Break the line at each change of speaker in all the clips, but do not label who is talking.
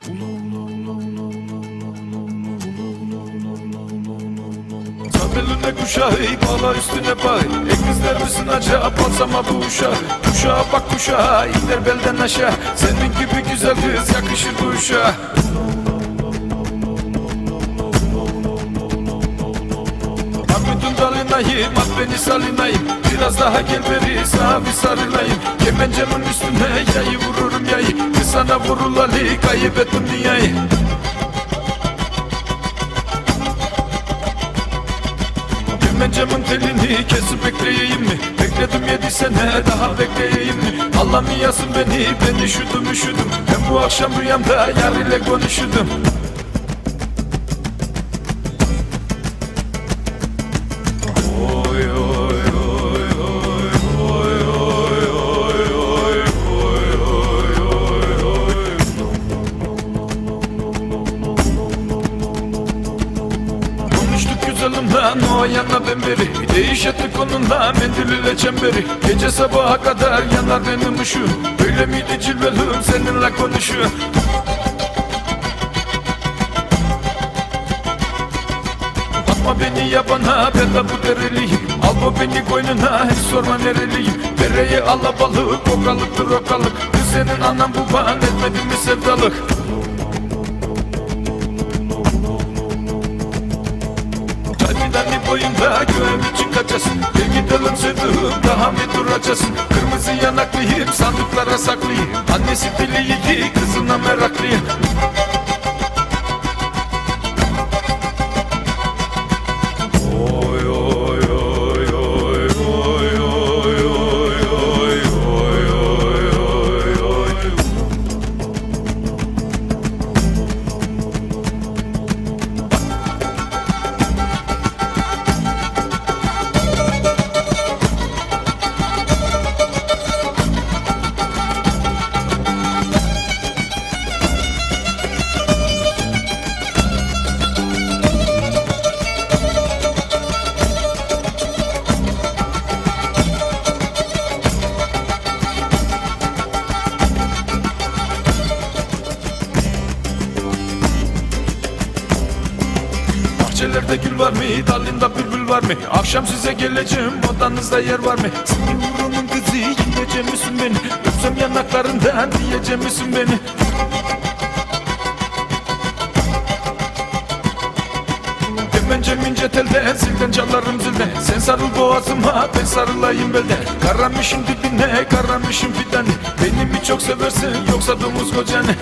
Belline kuşağı, bağla üstüne bay. Ekizler misin acaba, balsama bu uşağı. Kuşağa bak kuşağa, iner belden aşağı. Senin gibi güzel kız yakışır bu uşağa. Armudun dalınayım, at beni salinayım. Biraz daha gel beri, sana bir sarılayım. Kemencemin üstüne yayı vururum yayı. Kız sana vurulalı, kaybettim dünyayı. Kemencemin telini kesip bekleyeyim mi? Bekledim 7 sene, daha bekleyeyim mi? Allah mı yasın beni, ben üşüdüm. Ben bu akşam rüyamda yar ile konuşudum. Güzelimden o yana ben beri değiş ettik onunla mendil ile çemberi. Gece sabaha kadar yanar benim ışığım. Öyle miydi cilvelüm seninle konuşuyor. Atma beni yabana ben de bu dereliyim. Al bu beni koynuna hiç sorma nereliyim. Dereyi alabalık okalıktır okalık. Kız senin anan baban etmedi mi sevdalık. Kalbidani boyunda göğüm için kaçasın. Gel gidelim sevduğum daha mı duracasın? Kırmızı yanaklıyım sandıklara saklıyım. Annesi dili kızına meraklıyım. Bahçelerde gül var mı? Dalında bülbül var mı? Akşam size geleceğim, odanızda yer var mı? Senin vurumun kızı, yiyecek misin beni? Öpsem yanaklarından diyecek misin beni? Kemencem ince telden, zilden çalarım zilden. Sen sarıl boğazıma, ben sarılayım belden. Karamışın dibine, karamışın fidanı. Beni mi çok seversin, yoksa domuz kocanı?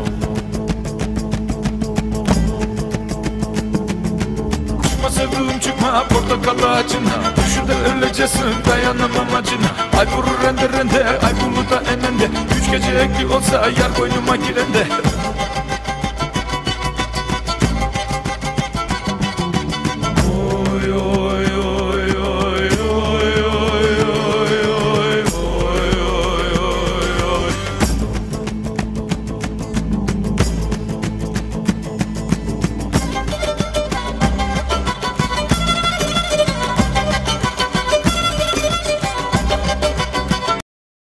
Sevduğum çıkma portakal ağacına. Düşünde ölecesin dayanamam acına. Ay vurur rende rende, ay bulu da enende. 3 gece ekli olsa yar koynuma girende.